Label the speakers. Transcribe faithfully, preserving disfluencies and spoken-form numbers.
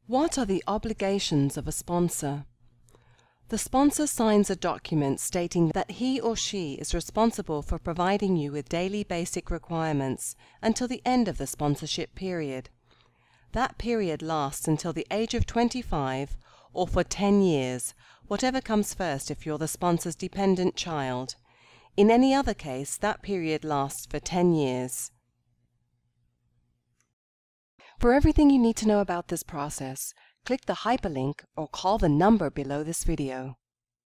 Speaker 1: What are the obligations of a sponsor? The sponsor signs a document stating that he or she is responsible for providing you with daily basic requirements until the end of the sponsorship period. That period lasts until the age of twenty-five or for ten years, whatever comes first if you're the sponsor's dependent child. In any other case, that period lasts for ten years. For everything you need to know about this process, click the hyperlink or call the number below this video.